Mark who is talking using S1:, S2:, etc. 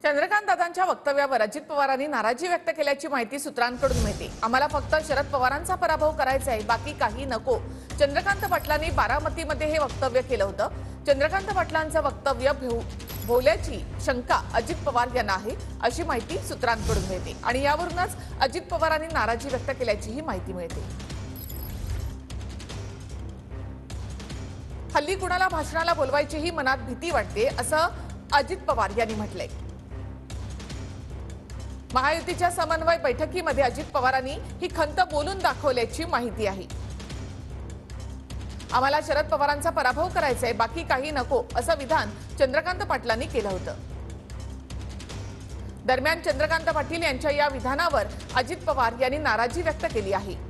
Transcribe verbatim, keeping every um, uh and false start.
S1: चंद्रकांत दादांच्या वक्तव्यावर अजित पवारांनी नाराजी व्यक्त केल्याची माहिती सूत्रांकडून मिळते। आम्हाला फक्त शरद पवारांचा पराभव करायचा आहे, बाकी काही नको। चंद्रकांत पाटलांनी बारामतीमध्ये हे वक्तव्य केलं होतं। चंद्रकांत पाटलांचं वक्तव्य भोवल्याची शंका अजित पवार यांना आहे अशी माहिती सूत्रांकडून मिळते आणि यावरूनच अजित पवारांनी नाराजी व्यक्त केल्याची ही माहिती मिळते। हल्ली कुणाला भाषणाला बोलवायचीही मनात भीती वाटते असं अजित पवार यांनी म्हटलंय। महायुतीच्या समन्वय बैठकीमध्ये अजित पवारांनी ही खंत बोलून दाखवल्याची माहिती आहे। आम्हाला शरद पवारांचा पराभव करायचा आहे, बाकी काही नको असं विधान चंद्रकांत पाटलांनी केलं होतं। दरम्यान चंद्रकांत पाटील यांच्या या विधानावर अजित पवार यांनी नाराजी व्यक्त केली आहे।